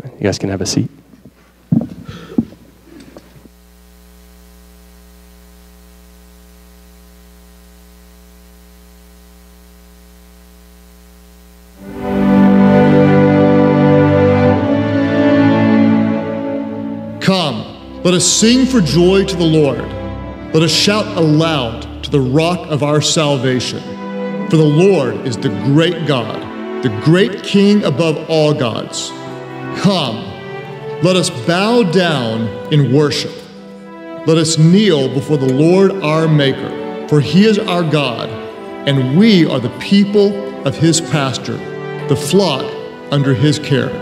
You guys can have a seat. Come, let us sing for joy to the Lord. Let us shout aloud to the rock of our salvation. For the Lord is the great God, the great King above all gods. Come, let us bow down in worship. Let us kneel before the Lord our Maker, for he is our God, and we are the people of his pasture, the flock under his care.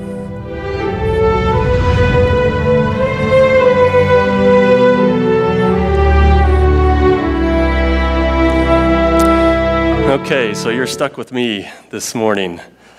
Okay, so you're stuck with me this morning.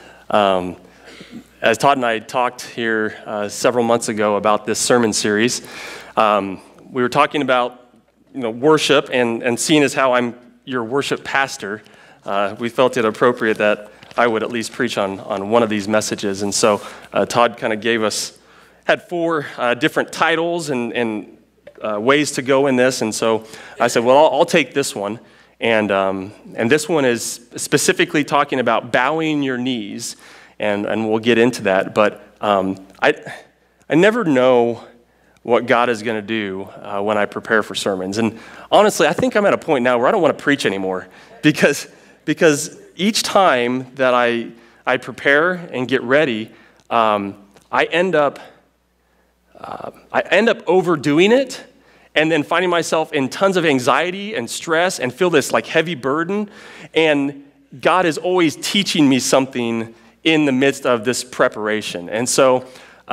As Todd and I talked here several months ago about this sermon series, we were talking about worship, and seeing as how I'm your worship pastor, we felt it appropriate that I would at least preach on one of these messages. And so Todd kind of had 4 different titles and ways to go in this, and so I said, well, I'll take this one. And this one is specifically talking about bowing your knees, and we'll get into that. But I never know what God is going to do when I prepare for sermons. And honestly, I think I'm at a point now where I don't want to preach anymore, because each time that I prepare and get ready, I end up overdoing it, and then finding myself in tons of anxiety and stress and feel this like heavy burden. And God is always teaching me something in the midst of this preparation. And so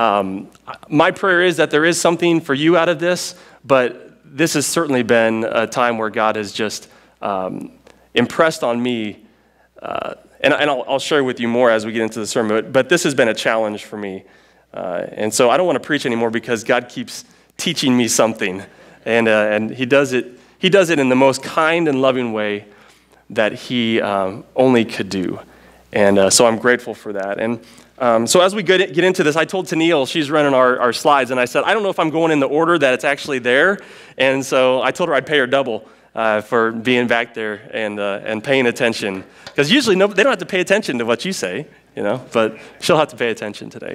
my prayer is that there is something for you out of this, but this has certainly been a time where God has just impressed on me, and I'll share with you more as we get into the sermon, but this has been a challenge for me. And so I don't want to preach anymore because God keeps teaching me something. And he does it in the most kind and loving way that he only could do. And so I'm grateful for that. And so as we get into this, I told Tennille, she's running our slides, and I said, I don't know if I'm going in the order that it's actually there. And so I told her I'd pay her double for being back there and paying attention. Because usually they don't have to pay attention to what you say, but she'll have to pay attention today.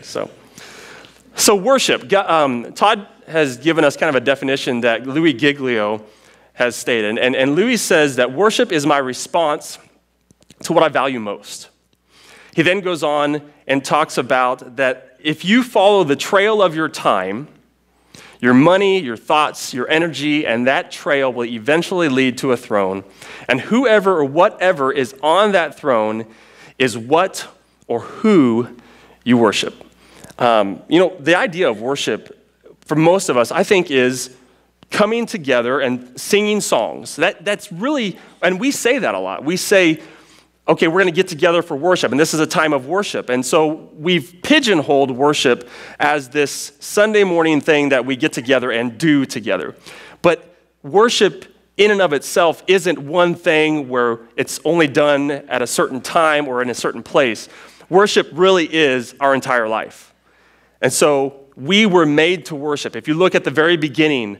So worship. Todd has given us kind of a definition that Louis Giglio has stated. And Louis says that worship is my response to what I value most. He then goes on and talks about that if you follow the trail of your time, your money, your thoughts, your energy, and that trail will eventually lead to a throne. And whoever or whatever is on that throne is what or who you worship. The idea of worship for most of us, I think, is coming together and singing songs. That's really, and we say that a lot. We say, okay, we're going to get together for worship, and this is a time of worship. And so we've pigeonholed worship as this Sunday morning thing that we get together and do together. But worship in and of itself isn't one thing where it's only done at a certain time or in a certain place. Worship really is our entire life. And so we were made to worship. If you look at the very beginning,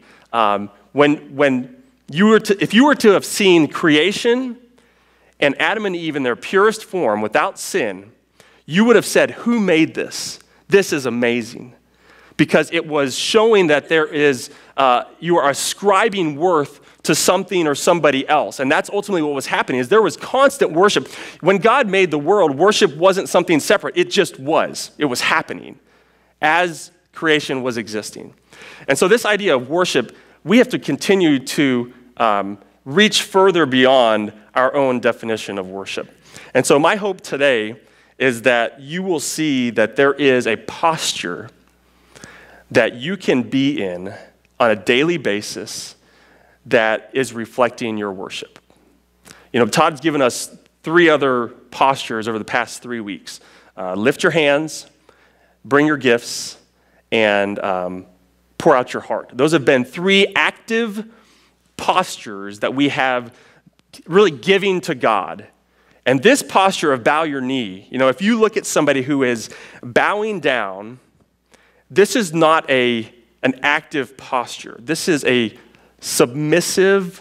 if you were to have seen creation and Adam and Eve in their purest form without sin, you would have said, who made this? This is amazing. Because it was showing that you are ascribing worth to something or somebody else. And that's ultimately what was happening, is there was constant worship. When God made the world, worship wasn't something separate. It just was. It was happening as creation was existing. And so this idea of worship, we have to continue to reach further beyond our own definition of worship. And so my hope today is that you will see that there is a posture that you can be in on a daily basis that is reflecting your worship. Todd's given us 3 other postures over the past 3 weeks. Lift your hands, bring your gifts, and pour out your heart. Those have been 3 active postures that we have really giving to God. And this posture of bow your knee, if you look at somebody who is bowing down this is not an active posture. This is a submissive,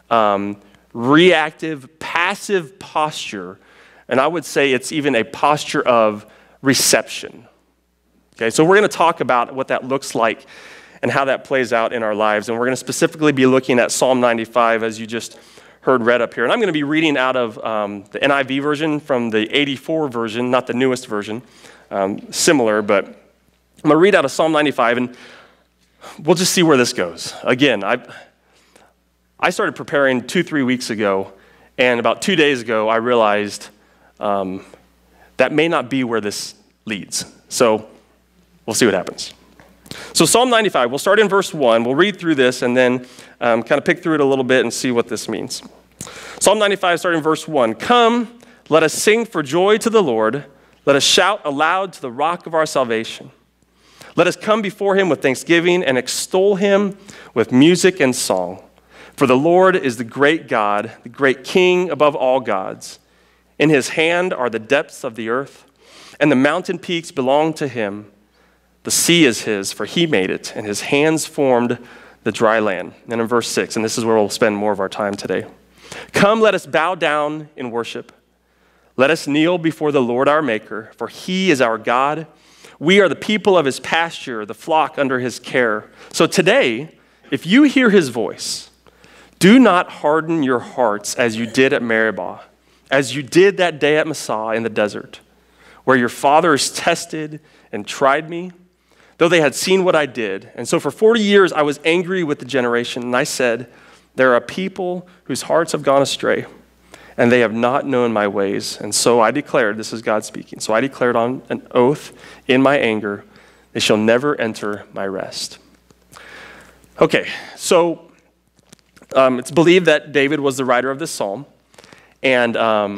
reactive, passive posture. And I would say it's even a posture of reception. Okay, so we're going to talk about what that looks like and how that plays out in our lives. And we're going to specifically be looking at Psalm 95, as you just heard read up here. And I'm going to be reading out of the NIV version from the 84 version, not the newest version, similar, but I'm going to read out of Psalm 95, and we'll just see where this goes. Again, I started preparing 2-3 weeks ago, and about 2 days ago, I realized that may not be where this leads. So we'll see what happens. So Psalm 95, we'll start in verse 1. We'll read through this and then kind of pick through it a little bit and see what this means. Psalm 95, starting in verse 1. Come, let us sing for joy to the Lord. Let us shout aloud to the rock of our salvation. Let us come before him with thanksgiving and extol him with music and song. For the Lord is the great God, the great King above all gods. In his hand are the depths of the earth, and the mountain peaks belong to him. The sea is his, for he made it, and his hands formed the dry land. And in verse 6, and this is where we'll spend more of our time today. Come, let us bow down in worship. Let us kneel before the Lord our Maker, for he is our God. We are the people of his pasture, the flock under his care. So today, if you hear his voice, do not harden your hearts as you did at Meribah, as you did that day at Massah in the desert, where your fathers tested and tried me, though they had seen what I did. And so for 40 years I was angry with the generation, and I said, there are people whose hearts have gone astray, and they have not known my ways. And so I declared, this is God speaking, so I declared on an oath in my anger, they shall never enter my rest. Okay, so it's believed that David was the writer of this psalm, and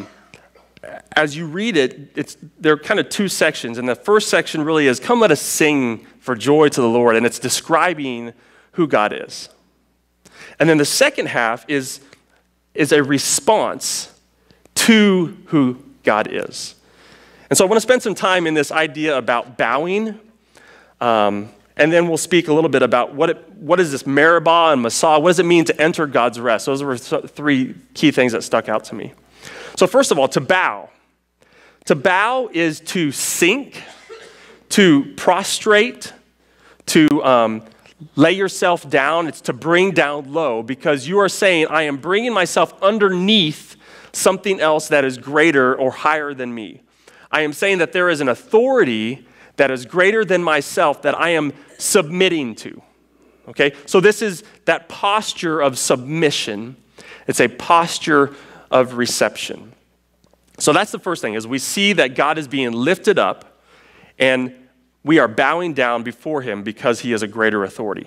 as you read it, there are kind of two sections, and the first section really is, come let us sing for joy to the Lord, and it's describing who God is. And then the second half is a response to who God is. And so I want to spend some time in this idea about bowing, and then we'll speak a little bit about what is this Meribah and Massah, what does it mean to enter God's rest? Those were three key things that stuck out to me. So first of all, to bow. To bow is to sink, to prostrate, to lay yourself down. It's to bring down low, because you are saying, I am bringing myself underneath something else that is greater or higher than me. I am saying that there is an authority that is greater than myself that I am submitting to. Okay? So this is that posture of submission. It's a posture of reception. So that's the first thing, is we see that God is being lifted up and we are bowing down before him because he is a greater authority.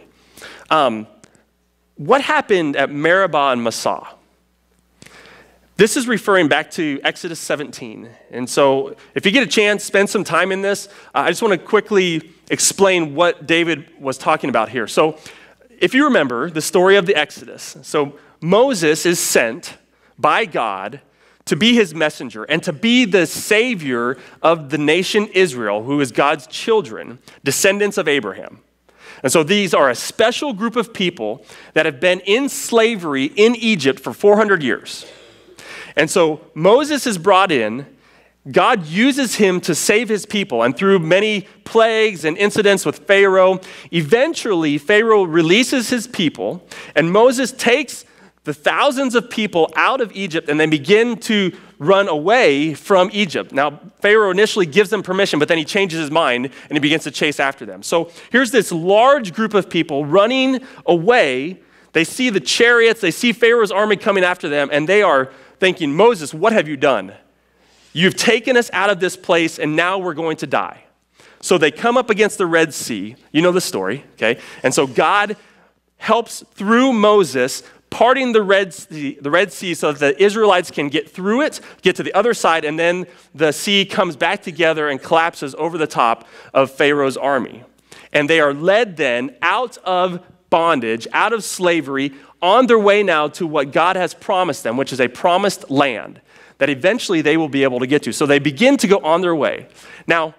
What happened at Meribah and Massah? This is referring back to Exodus 17. And so if you get a chance, spend some time in this. I just want to quickly explain what David was talking about here. So if you remember the story of the Exodus, so Moses is sent by God to be his messenger and to be the savior of the nation Israel, who is God's children, descendants of Abraham. And so these are a special group of people that have been in slavery in Egypt for 400 years. And so Moses is brought in. God uses him to save his people, and through many plagues and incidents with Pharaoh, eventually Pharaoh releases his people, and Moses takes the thousands of people out of Egypt, and they begin to run away from Egypt. Now, Pharaoh initially gives them permission, but then he changes his mind, and he begins to chase after them. So here's this large group of people running away. They see the chariots, they see Pharaoh's army coming after them, and they are thinking, Moses, what have you done? You've taken us out of this place, and now we're going to die. So they come up against the Red Sea. You know the story, okay? And so God helps through Moses parting the Red Sea so that the Israelites can get through it, get to the other side, and then the sea comes back together and collapses over the top of Pharaoh's army. And they are led then out of bondage, out of slavery, on their way now to what God has promised them, which is a promised land that eventually they will be able to get to. So they begin to go on their way. Now,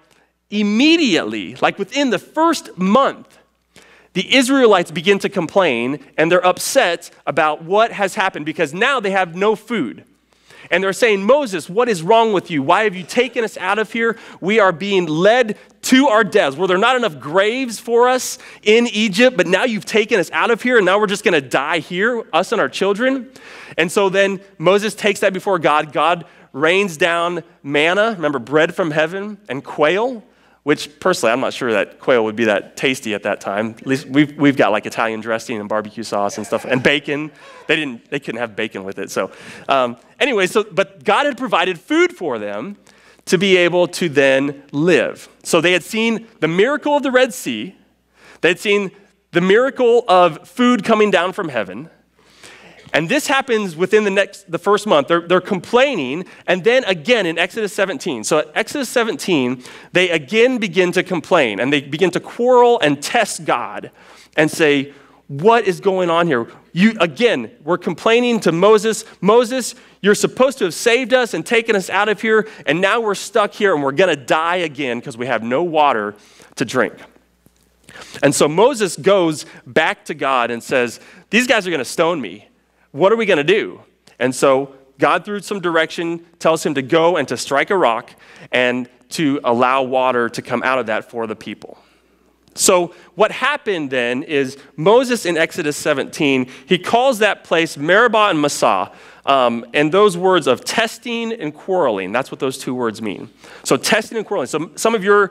immediately, like within the first month, the Israelites begin to complain, and they're upset about what has happened because now they have no food. And they're saying, Moses, what is wrong with you? Why have you taken us out of here? We are being led to our deaths. Were there not enough graves for us in Egypt? But now you've taken us out of here, and now we're just going to die here, us and our children. And so then Moses takes that before God. God rains down manna, remember, bread from heaven, and quail, which personally, I'm not sure that quail would be that tasty at that time. At least we've got like Italian dressing and barbecue sauce and stuff, and bacon. They couldn't have bacon with it. So but God had provided food for them to be able to then live. So they had seen the miracle of the Red Sea. They had seen the miracle of food coming down from heaven. And this happens within the first month. They're complaining, and then again in Exodus 17. So at Exodus 17, they again begin to complain, and they begin to quarrel and test God and say, what is going on here? We're complaining to Moses. Moses, you're supposed to have saved us and taken us out of here, and now we're stuck here, and we're going to die again because we have no water to drink. And so Moses goes back to God and says, these guys are going to stone me. What are we going to do? And so God, through some direction, tells him to go and to strike a rock and to allow water to come out of that for the people. So what happened then is Moses in Exodus 17, he calls that place Meribah and Massah. And those words of testing and quarreling, that's what those two words mean. So testing and quarreling. So some of your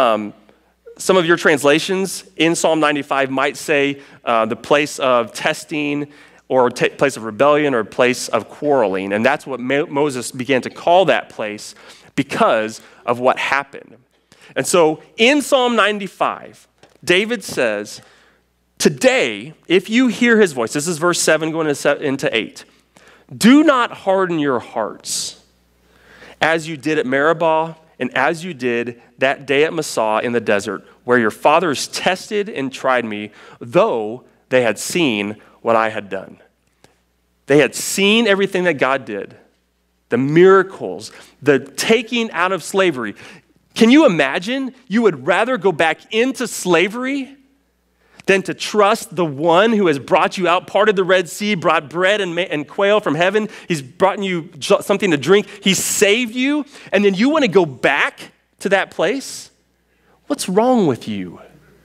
translations in Psalm 95 might say the place of testing or place of rebellion or place of quarreling. And that's what Moses began to call that place because of what happened. And so in Psalm 95, David says, today, if you hear his voice, this is verse 7 going into 8, do not harden your hearts as you did at Meribah and as you did that day at Massah in the desert, where your fathers tested and tried me, though they had seen what I had done. They had seen everything that God did, the miracles, the taking out of slavery. Can you imagine you would rather go back into slavery than to trust the one who has brought you out, parted the Red Sea, brought bread and quail from heaven. He's brought you something to drink. He saved you, and then you want to go back to that place? What's wrong with you?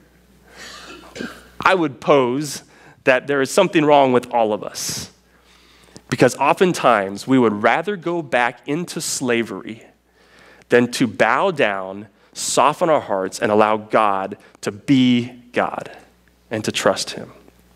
I would pose that there is something wrong with all of us, because oftentimes we would rather go back into slavery than to bow down, soften our hearts, and allow God to be God and to trust him.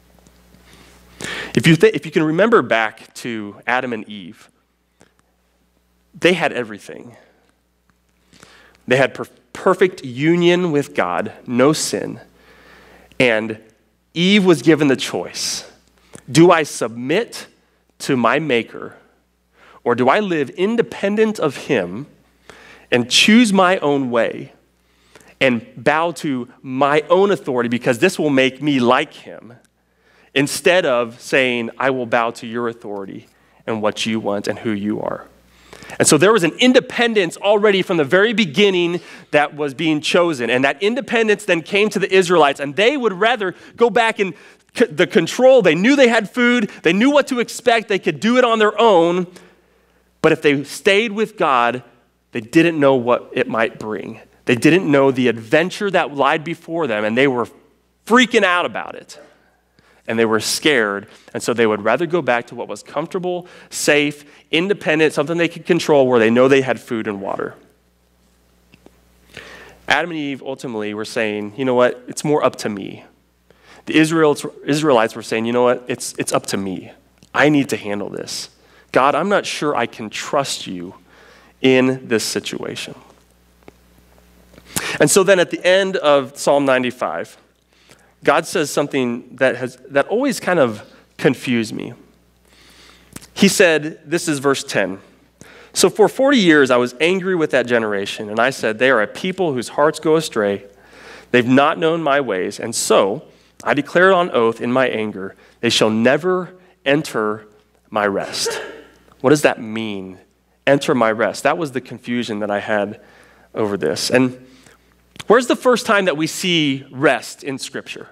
If you can remember back to Adam and Eve, they had everything. They had perfect union with God, no sin. And Eve was given the choice. Do I submit to my Maker, or do I live independent of him and choose my own way and bow to my own authority because this will make me like him, instead of saying, I will bow to your authority and what you want and who you are? And so there was an independence already from the very beginning that was being chosen. And that independence then came to the Israelites, and they would rather go back in the control. They knew they had food. They knew what to expect. They could do it on their own. But if they stayed with God, they didn't know what it might bring. They didn't know the adventure that lied before them, and they were freaking out about it. And they were scared, and so they would rather go back to what was comfortable, safe, independent, something they could control, where they know they had food and water. Adam and Eve ultimately were saying, you know what, it's more up to me. The Israelites were saying, you know what, it's up to me. I need to handle this. God, I'm not sure I can trust you in this situation. And so then at the end of Psalm 95, God says something that always kind of confused me. He said, this is verse 10. So for 40 years I was angry with that generation, and I said, they are a people whose hearts go astray. They've not known my ways, and so I declared on oath in my anger, they shall never enter my rest. What does that mean? Enter my rest. That was the confusion that I had over this. And Where's the first time that we see rest in Scripture?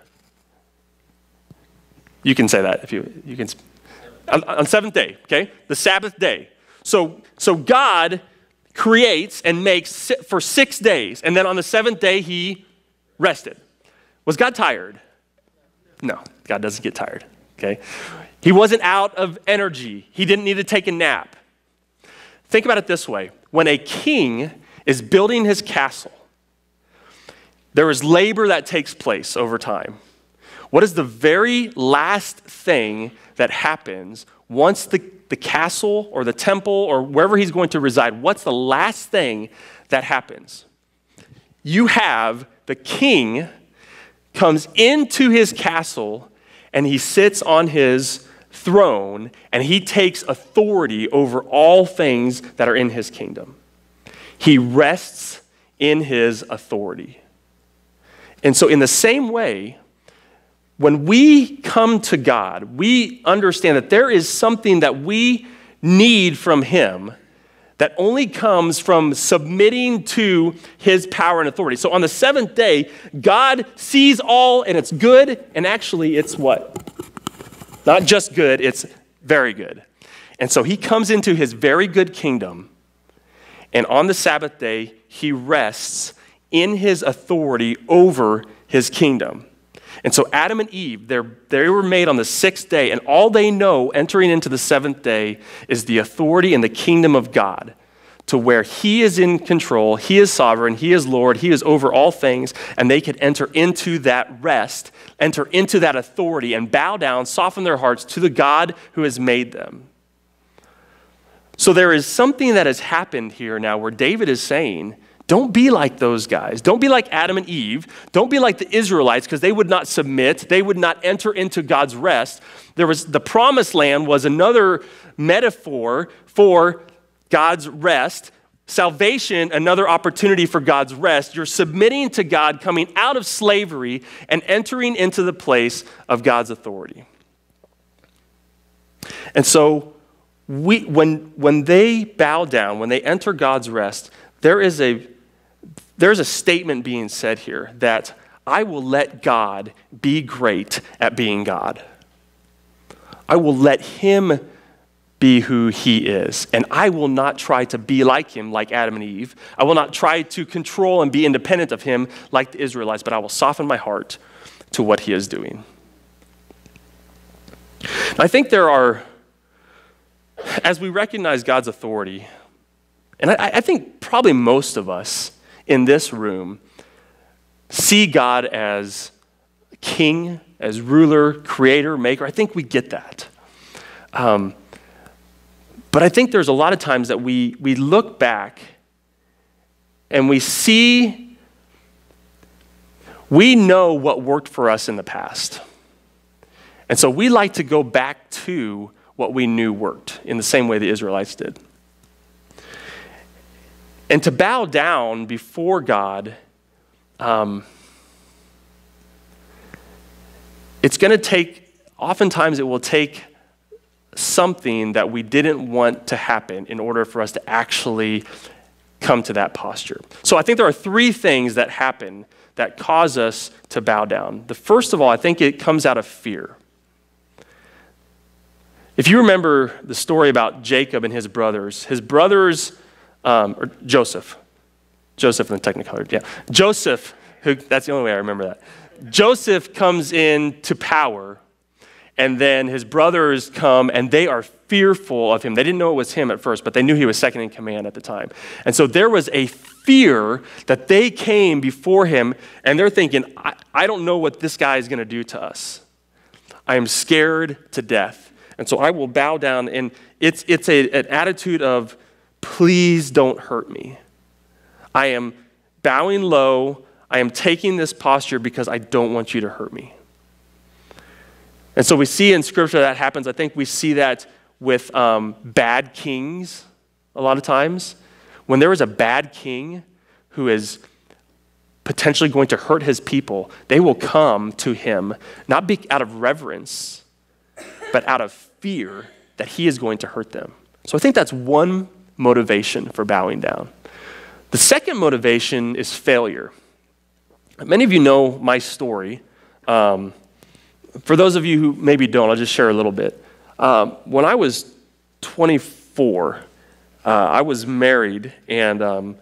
You can say that if you can. On seventh day, okay? The Sabbath day. So God creates and makes for 6 days, and then on the seventh day, he rested. Was God tired? No, God doesn't get tired, okay? He wasn't out of energy. He didn't need to take a nap. Think about it this way. When a king is building his castle, there is labor that takes place over time. What is the very last thing that happens once the castle or the temple or wherever he's going to reside? What's the last thing that happens? You have the king comes into his castle and he sits on his throne and he takes authority over all things that are in his kingdom. He rests in his authority. And so in the same way, when we come to God, we understand that there is something that we need from him that only comes from submitting to his power and authority. So on the seventh day, God sees all and it's good, and actually it's what? Not just good, it's very good. And so he comes into his very good kingdom, and on the Sabbath day, he rests in his authority over his kingdom. And so Adam and Eve, they were made on the 6th day, and all they know entering into the 7th day is the authority and the kingdom of God, to where he is in control, he is sovereign, he is Lord, he is over all things, and they could enter into that rest, enter into that authority, and bow down, soften their hearts to the God who has made them. So there is something that has happened here now where David is saying, don't be like those guys. Don't be like Adam and Eve. Don't be like the Israelites, because they would not submit. They would not enter into God's rest. The promised land was another metaphor for God's rest. Salvation, another opportunity for God's rest. You're submitting to God, coming out of slavery and entering into the place of God's authority. And so when they bow down, when they enter God's rest, there's a statement being said here that I will let God be great at being God. I will let him be who he is, and I will not try to be like him, like Adam and Eve. I will not try to control and be independent of him like the Israelites, but I will soften my heart to what he is doing. I think there are, as we recognize God's authority, and I think probably most of us in this room see God as king, as ruler, creator, maker. I think we get that. But I think there's a lot of times that we look back and we know what worked for us in the past. And so we like to go back to what we knew worked in the same way the Israelites did. And to bow down before God, it's going to take, oftentimes it will take something that we didn't want to happen in order for us to actually come to that posture. So I think there are 3 things that happen that cause us to bow down. The first of all, I think it comes out of fear. If you remember the story about Jacob and his brothers, or Joseph in the Technicolor, yeah. Joseph, that's the only way I remember that. Joseph comes into power, and then his brothers come, and they are fearful of him. They didn't know it was him at first, but they knew he was second in command at the time. And so there was a fear that they came before him, and they're thinking, I don't know what this guy is going to do to us. I am scared to death. And so I will bow down, and it's an attitude of, please don't hurt me. I am bowing low. I am taking this posture because I don't want you to hurt me. And so we see in Scripture that happens. I think we see that with bad kings a lot of times. When there is a bad king who is potentially going to hurt his people, they will come to him, not out of reverence, but out of fear that he is going to hurt them. So I think that's one motivation for bowing down. The second motivation is failure. Many of you know my story. For those of you who maybe don't, I'll just share a little bit. When I was 24, I was married and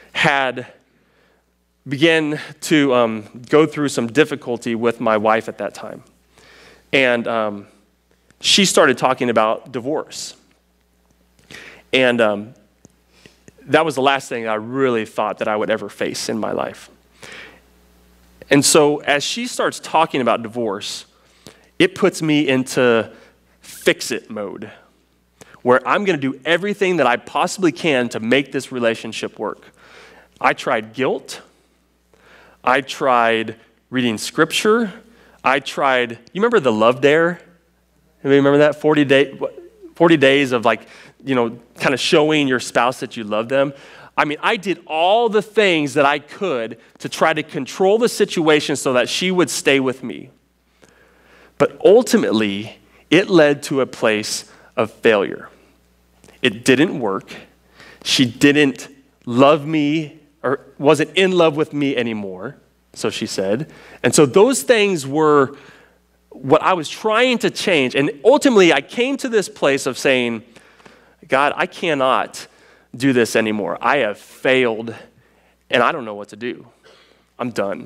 began to go through some difficulty with my wife at that time. And she started talking about divorce. And that was the last thing I really thought that I would ever face in my life. And so as she starts talking about divorce, it puts me into fix-it mode, where I'm going to do everything that I possibly can to make this relationship work. I tried guilt. I tried reading scripture. You remember the Love Dare? Anybody remember that? 40 days of kind of showing your spouse that you love them. I mean, I did all the things that I could to try to control the situation so that she would stay with me. But ultimately, it led to a place of failure. It didn't work. She didn't love me or wasn't in love with me anymore, so she said. And so those things were what I was trying to change. And ultimately, I came to this place of saying, God, I cannot do this anymore. I have failed, and I don't know what to do. I'm done.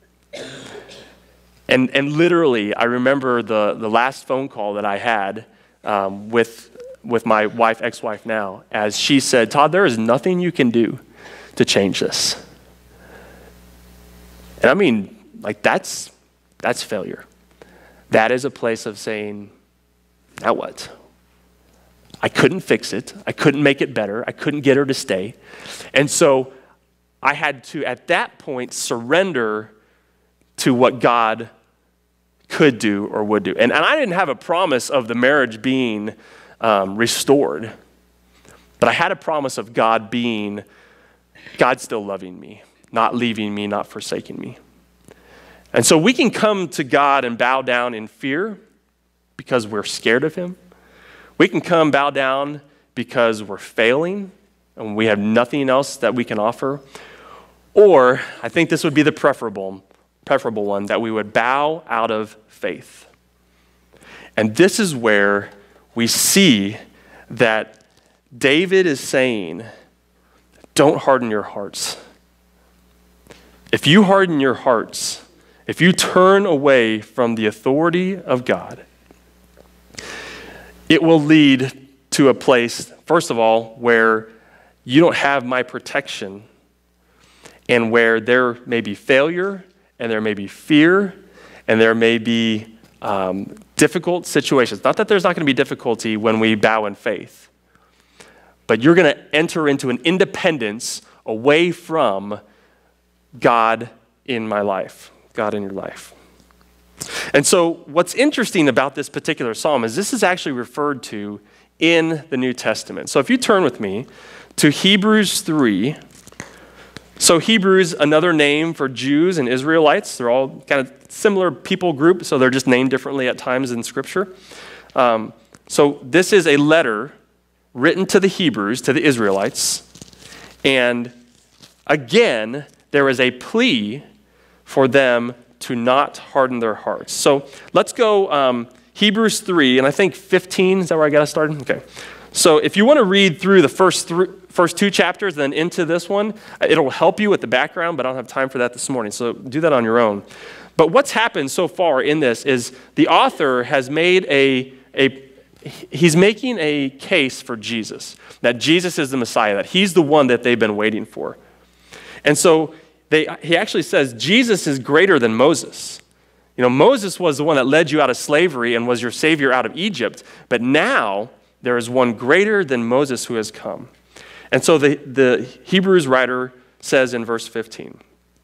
And literally, I remember the last phone call that I had with my wife, ex-wife now, as she said, Todd, there is nothing you can do to change this. And I mean, that's failure. That is a place of saying, now what? I couldn't fix it. I couldn't make it better. I couldn't get her to stay. And so I had to, at that point, surrender to what God could do or would do. And I didn't have a promise of the marriage being restored, but I had a promise of God still loving me, not leaving me, not forsaking me. And so we can come to God and bow down in fear because we're scared of him. We can come bow down because we're failing and we have nothing else that we can offer. Or I think this would be the preferable one, that we would bow out of faith. And this is where we see that David is saying, don't harden your hearts. If you harden your hearts, if you turn away from the authority of God, it will lead to a place, first of all, where you don't have my protection and where there may be failure and there may be fear and there may be difficult situations. Not that there's not going to be difficulty when we bow in faith, but you're going to enter into an independence away from God in my life, God in your life. And so what's interesting about this particular psalm is this is actually referred to in the New Testament. So if you turn with me to Hebrews 3. So Hebrews, another name for Jews and Israelites. They're all kind of similar people group, so they're just named differently at times in Scripture. So this is a letter written to the Hebrews, to the Israelites. And again, there is a plea for them to not harden their hearts. So let's go Hebrews 3, and I think 15, is that where I got to start? Okay. So if you want to read through the first two chapters, then into this one, it'll help you with the background, but I don't have time for that this morning, so do that on your own. But what's happened so far in this is the author has made he's making a case for Jesus, that Jesus is the Messiah, that he's the one that they've been waiting for. And so he actually says Jesus is greater than Moses. You know, Moses was the one that led you out of slavery and was your savior out of Egypt, but now there is one greater than Moses who has come. And so the Hebrews writer says in verse 15,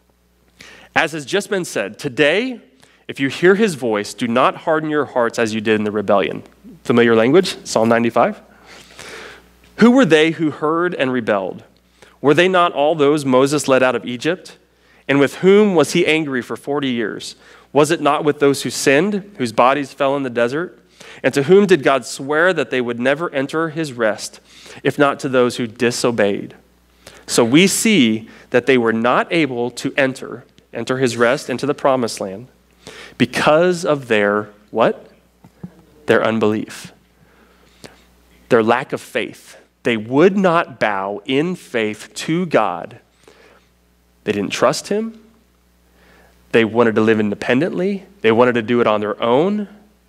as has just been said, today, if you hear his voice, do not harden your hearts as you did in the rebellion. Familiar language, Psalm 95. Who were they who heard and rebelled? Were they not all those Moses led out of Egypt? And with whom was he angry for 40 years? Was it not with those who sinned, whose bodies fell in the desert? And to whom did God swear that they would never enter his rest, if not to those who disobeyed? So we see that they were not able to enter enter his rest into the promised land because of their what? Their unbelief. Their lack of faith. They would not bow in faith to God. They didn't trust him. They wanted to live independently. They wanted to do it on their own.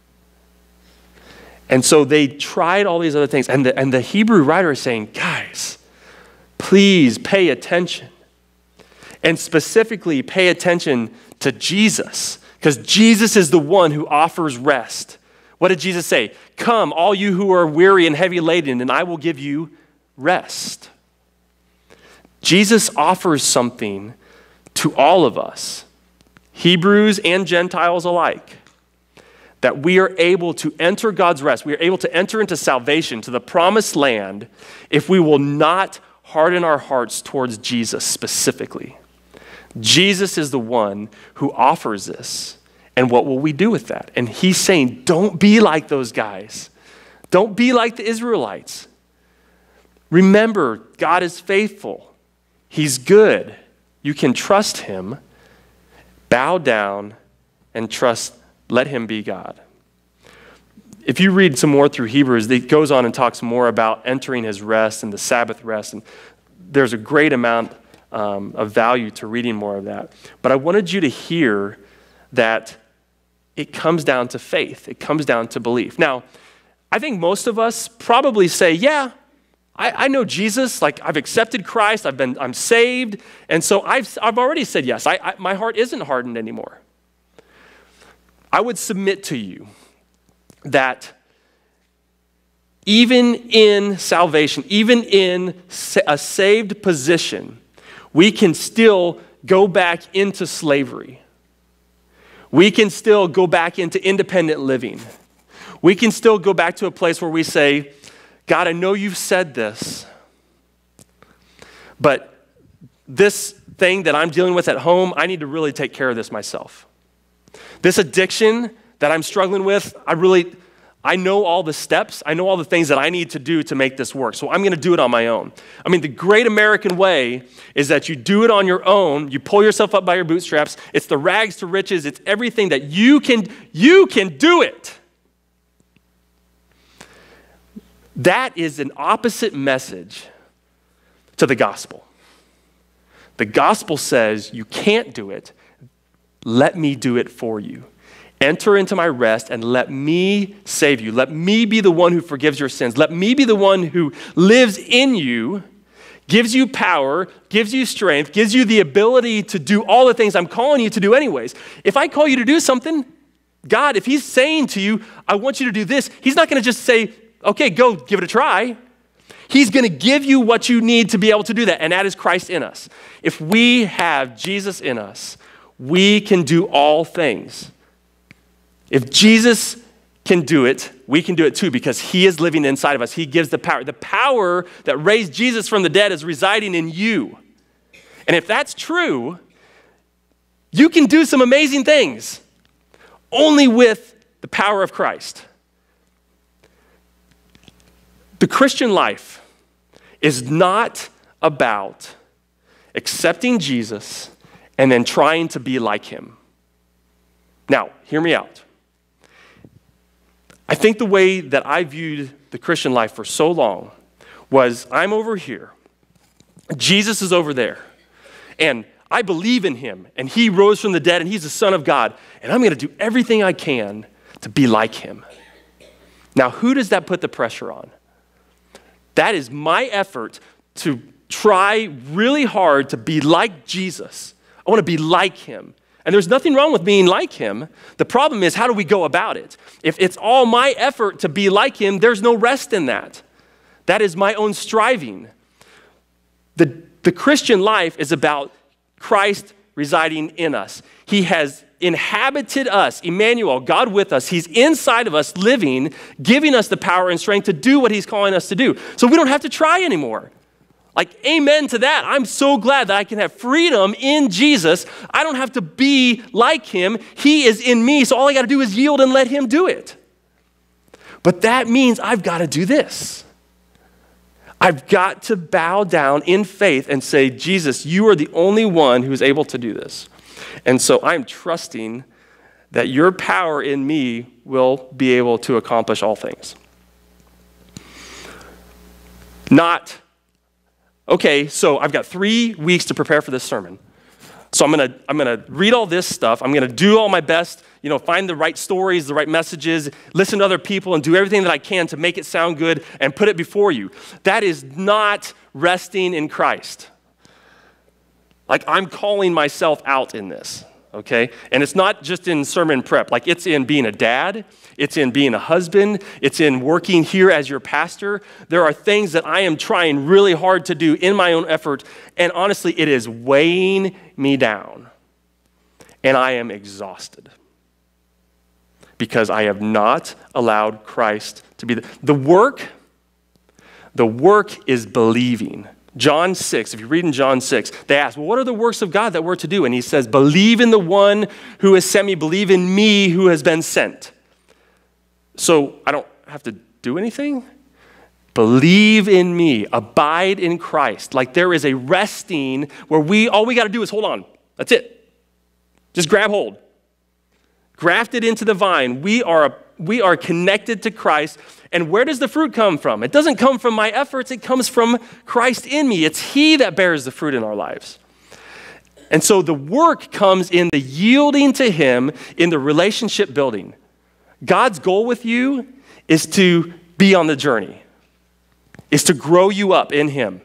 And so they tried all these other things. And the Hebrew writer is saying, guys, please pay attention. And specifically pay attention to Jesus, because Jesus is the one who offers rest. What did Jesus say? Come, all you who are weary and heavy laden, and I will give you rest. Jesus offers something to all of us, Hebrews and Gentiles alike, that we are able to enter God's rest. We are able to enter into salvation, to the promised land, if we will not harden our hearts towards Jesus specifically. Jesus is the one who offers this. And what will we do with that? And he's saying, don't be like those guys. Don't be like the Israelites. Remember, God is faithful. He's good. You can trust him. Bow down and trust. Let him be God. If you read some more through Hebrews, it goes on and talks more about entering his rest and the Sabbath rest. And there's a great amount of value to reading more of that. But I wanted you to hear that it comes down to faith. It comes down to belief. Now, I think most of us probably say, yeah, I know Jesus. Like, I've accepted Christ. I'm saved. And so I've already said yes. My heart isn't hardened anymore. I would submit to you that even in salvation, even in a saved position, we can still go back into slavery. We can still go back into independent living. We can still go back to a place where we say, God, I know you've said this, but this thing that I'm dealing with at home, I need to really take care of this myself. This addiction that I'm struggling with, I know all the steps. I know all the things that I need to do to make this work. So I'm going to do it on my own. I mean, the great American way is that you do it on your own. You pull yourself up by your bootstraps. It's the rags to riches. It's everything that you can do it. That is an opposite message to the gospel. The gospel says you can't do it. Let me do it for you. Enter into my rest and let me save you. Let me be the one who forgives your sins. Let me be the one who lives in you, gives you power, gives you strength, gives you the ability to do all the things I'm calling you to do anyways. If I call you to do something, God, if he's saying to you, I want you to do this, he's not going to just say, okay, go give it a try. He's going to give you what you need to be able to do that, and that is Christ in us. If we have Jesus in us, we can do all things. If Jesus can do it, we can do it too, because he is living inside of us. He gives the power. The power that raised Jesus from the dead is residing in you. And if that's true, you can do some amazing things only with the power of Christ. The Christian life is not about accepting Jesus and then trying to be like him. Now, hear me out. I think the way that I viewed the Christian life for so long was I'm over here, Jesus is over there, and I believe in him, and he rose from the dead, and he's the Son of God, and I'm going to do everything I can to be like him. Now, who does that put the pressure on? That is my effort to try really hard to be like Jesus. I want to be like him. And there's nothing wrong with being like him. The problem is, how do we go about it? If it's all my effort to be like him, there's no rest in that. That is my own striving. The Christian life is about Christ residing in us. He has inhabited us, Emmanuel, God with us. He's inside of us living, giving us the power and strength to do what he's calling us to do. So we don't have to try anymore. Like, amen to that. I'm so glad that I can have freedom in Jesus. I don't have to be like him. He is in me, so all I got to do is yield and let him do it. But that means I've got to do this. I've got to bow down in faith and say, Jesus, you are the only one who's able to do this. And so I'm trusting that your power in me will be able to accomplish all things. Not, okay, so I've got 3 weeks to prepare for this sermon. So I'm gonna read all this stuff. I'm gonna do all my best, find the right stories, the right messages, listen to other people, and do everything that I can to make it sound good and put it before you. That is not resting in Christ. Like, I'm calling myself out in this, okay? And it's not just in sermon prep. Like, it's in being a dad. It's in being a husband. It's in working here as your pastor. There are things that I am trying really hard to do in my own effort, and honestly, it is weighing me down. And I am exhausted because I have not allowed Christ to be the work. The work is believing. John 6, if you read in John 6, they ask, well, what are the works of God that we're to do? And he says, believe in the one who has sent me, believe in me who has been sent. So I don't have to do anything? Believe in me, abide in Christ. Like, there is a resting where all we got to do is hold on. That's it. Just grab hold. Grafted into the vine. We are connected to Christ. And where does the fruit come from? It doesn't come from my efforts. It comes from Christ in me. It's he that bears the fruit in our lives. And so the work comes in the yielding to him, in the relationship building. God's goal with you is to be on the journey, is to grow you up in him.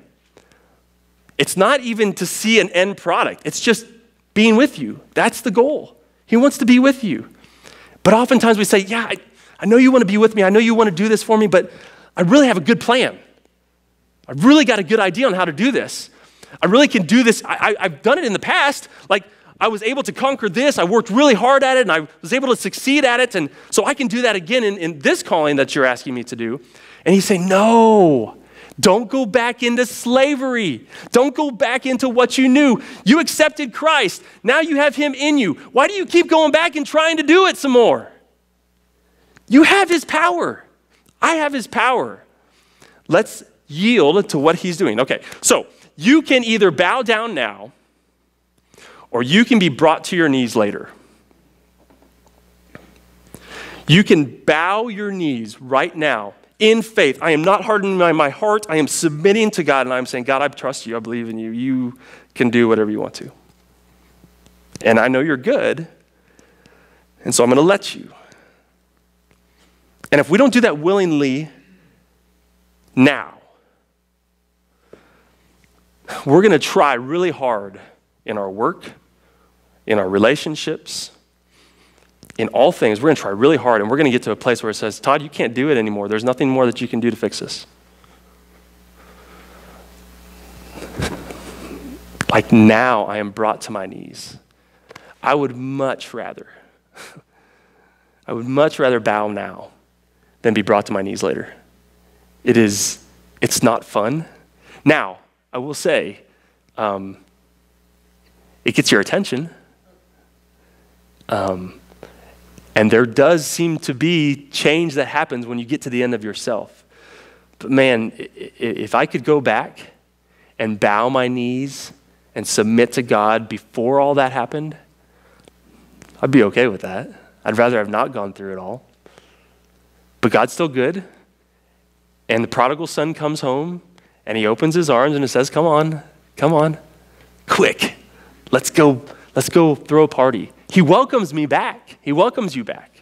It's not even to see an end product. It's just being with you. That's the goal. He wants to be with you. But oftentimes we say, yeah, I know you want to be with me. I know you want to do this for me, but I really have a good plan. I've really got a good idea on how to do this. I really can do this. I've done it in the past. Like, I was able to conquer this. I worked really hard at it, and I was able to succeed at it. And so I can do that again in this calling that you're asking me to do. And he's saying, no, don't go back into slavery. Don't go back into what you knew. You accepted Christ. Now you have him in you. Why do you keep going back and trying to do it some more? You have his power. I have his power. Let's yield to what he's doing. Okay, so you can either bow down now, or you can be brought to your knees later. You can bow your knees right now in faith. I am not hardening my heart. I am submitting to God, and I'm saying, God, I trust you. I believe in you. You can do whatever you want to. And I know you're good, and so I'm going to let you. And if we don't do that willingly now, we're going to try really hard in our work, in our relationships, in all things. We're going to try really hard, and we're going to get to a place where it says, Todd, you can't do it anymore. There's nothing more that you can do to fix this. Like, now I am brought to my knees. I would much rather bow now than be brought to my knees later. It's not fun. Now, I will say, it gets your attention. And there does seem to be change that happens when you get to the end of yourself. But man, if I could go back and bow my knees and submit to God before all that happened, I'd be okay with that. I'd rather have not gone through it all. But God's still good. And the prodigal son comes home, and he opens his arms and it says, come on, quick, let's go throw a party. He welcomes me back. He welcomes you back.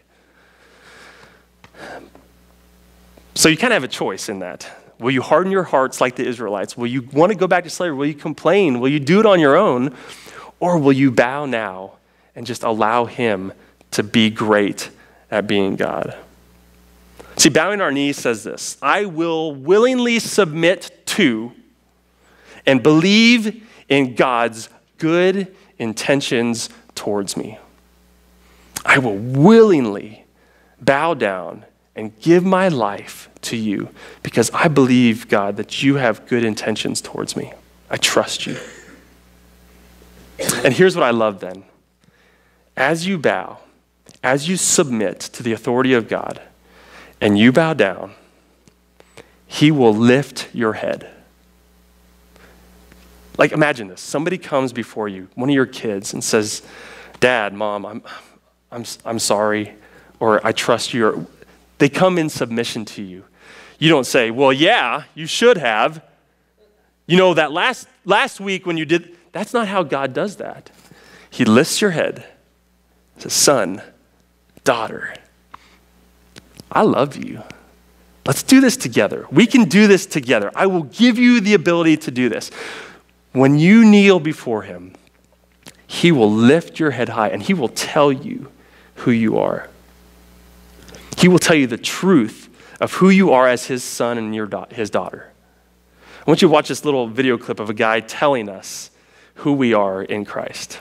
So you kind of have a choice in that. Will you harden your hearts like the Israelites? Will you want to go back to slavery? Will you complain? Will you do it on your own? Or will you bow now and just allow him to be great at being God? See, bowing our knees says this: I will willingly submit to and believe in God's good intentions towards me. I will willingly bow down and give my life to you because I believe, God, that you have good intentions towards me. I trust you. And here's what I love then. As you bow, as you submit to the authority of God, and you bow down, he will lift your head. Like imagine this. Somebody comes before you, one of your kids, and says, Dad, Mom, I'm sorry, or I trust you. They come in submission to you. You don't say, well, yeah, you should have. You know, that last week when you did, that's not how God does that. He lifts your head, says, son, daughter, I love you. Let's do this together. We can do this together. I will give you the ability to do this. When you kneel before him, he will lift your head high and he will tell you who you are. He will tell you the truth of who you are as his son and his daughter. I want you to watch this little video clip of a guy telling us who we are in Christ.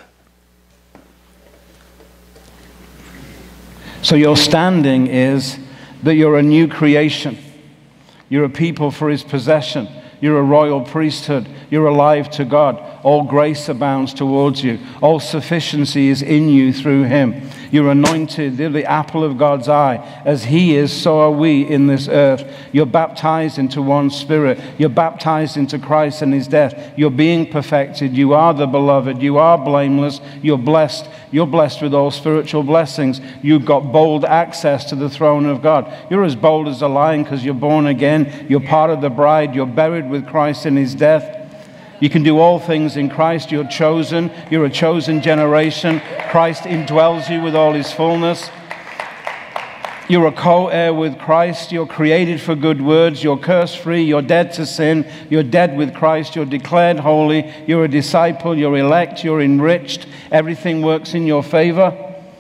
So your standing is that you're a new creation. You're a people for his possession. You're a royal priesthood. You're alive to God. All grace abounds towards you. All sufficiency is in you through him. You're anointed. You're the apple of God's eye. As he is, so are we in this earth. You're baptized into one spirit. You're baptized into Christ and his death. You're being perfected. You are the beloved. You are blameless. You're blessed. You're blessed with all spiritual blessings. You've got bold access to the throne of God. You're as bold as a lion because you're born again. You're part of the bride. You're buried with Christ in his death. You can do all things in Christ. You're chosen. You're a chosen generation. Christ indwells you with all his fullness. You're a co-heir with Christ. You're created for good words. You're curse-free. You're dead to sin. You're dead with Christ. You're declared holy. You're a disciple. You're elect. You're enriched. Everything works in your favor.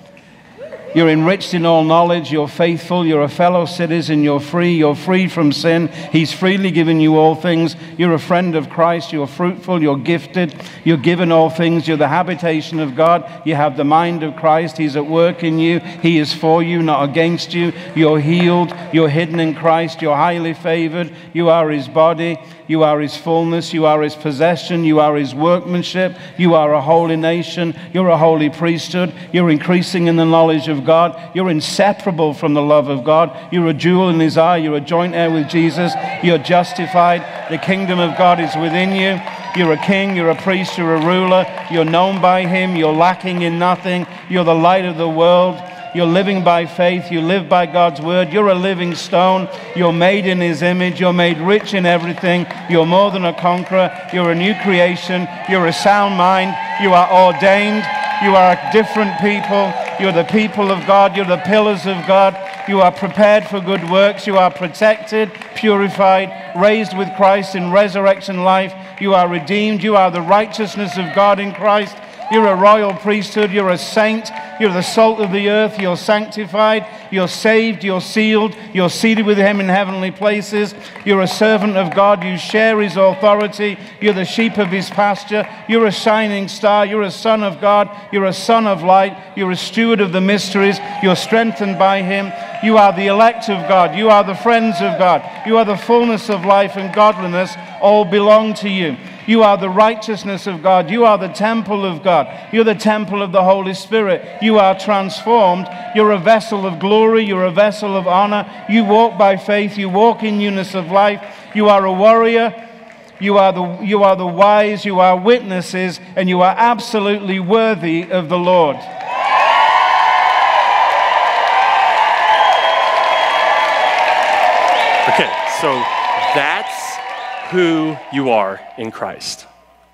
You're enriched in all knowledge. You're faithful. You're a fellow citizen. You're free. You're free from sin. He's freely given you all things. You're a friend of Christ. You're fruitful. You're gifted. You're given all things. You're the habitation of God. You have the mind of Christ. He's at work in you. He is for you, not against you. You're healed. You're hidden in Christ. You're highly favored. You are his body. You are his fullness. You are his possession. You are his workmanship. You are a holy nation. You're a holy priesthood. You're increasing in the knowledge of God. You're inseparable from the love of God. You're a jewel in his eye. You're a joint heir with Jesus. You're justified. The kingdom of God is within you. You're a king. You're a priest. You're a ruler. You're known by him. You're lacking in nothing. You're the light of the world. You're living by faith. You live by God's word. You're a living stone. You're made in his image. You're made rich in everything. You're more than a conqueror. You're a new creation. You're a sound mind. You are ordained. You are a different people. You're the people of God. You're the pillars of God. You are prepared for good works. You are protected, purified, raised with Christ in resurrection life. You are redeemed. You are the righteousness of God in Christ. You're a royal priesthood. You're a saint. You're the salt of the earth. You're sanctified. You're saved. You're sealed. You're seated with him in heavenly places. You're a servant of God. You share his authority. You're the sheep of his pasture. You're a shining star. You're a son of God. You're a son of light. You're a steward of the mysteries. You're strengthened by him. You are the elect of God. You are the friends of God. You are the fullness of life and godliness. All belong to you. You are the righteousness of God. You are the temple of God. You're the temple of the Holy Spirit. You are transformed. You're a vessel of glory. You're a vessel of honor. You walk by faith. You walk in newness of life. You are a warrior. You are the wise. You are witnesses. And you are absolutely worthy of the Lord. Okay, so that's who you are in Christ.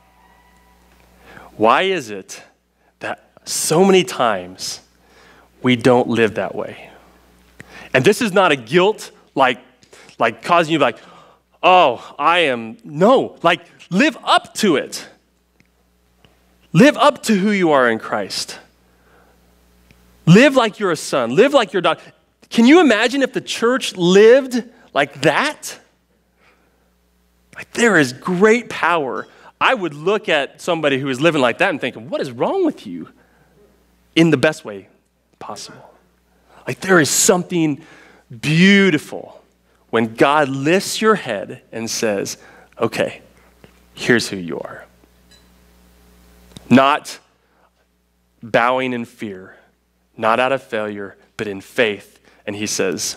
Why is it that so many times we don't live that way? And this is not a guilt like causing you like, oh, no, like live up to it. Live up to who you are in Christ. Live like you're a son. Live like your daughter. Can you imagine if the church lived like that? Like there is great power. I would look at somebody who is living like that and thinking, what is wrong with you? In the best way possible. Like there is something beautiful when God lifts your head and says, okay, here's who you are. Not bowing in fear, not out of failure, but in faith. And he says,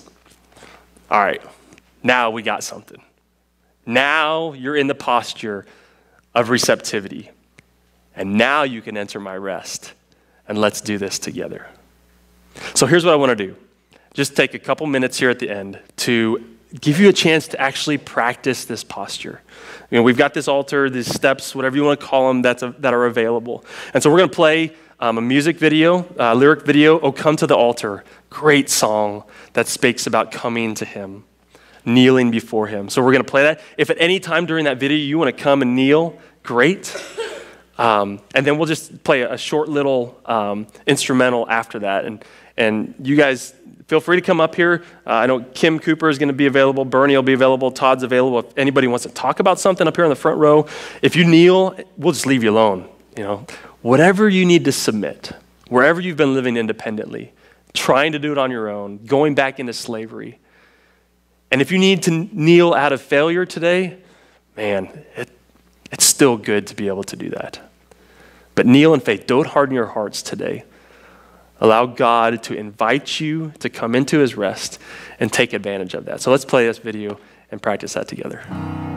all right, now we got something. Now you're in the posture. of receptivity. And now you can enter my rest. And let's do this together. So here's what I want to do. Just take a couple minutes here at the end to give you a chance to actually practice this posture. You know, we've got this altar, these steps, whatever you want to call them, that are available. And so we're going to play a music video, lyric video, "Oh Come to the Altar." Great song that speaks about coming to him, kneeling before him. So we're going to play that. If at any time during that video you want to come and kneel, great. And then we'll just play a short little instrumental after that. And you guys, feel free to come up here. I know Kim Cooper is going to be available. Bernie will be available. Todd's available. If anybody wants to talk about something up here in the front row, if you kneel, we'll just leave you alone. You know, whatever you need to submit, wherever you've been living independently, trying to do it on your own, going back into slavery. And if you need to kneel out of failure today, man, it's still good to be able to do that. But kneel in faith. Don't harden your hearts today. Allow God to invite you to come into his rest and take advantage of that. So let's play this video and practice that together.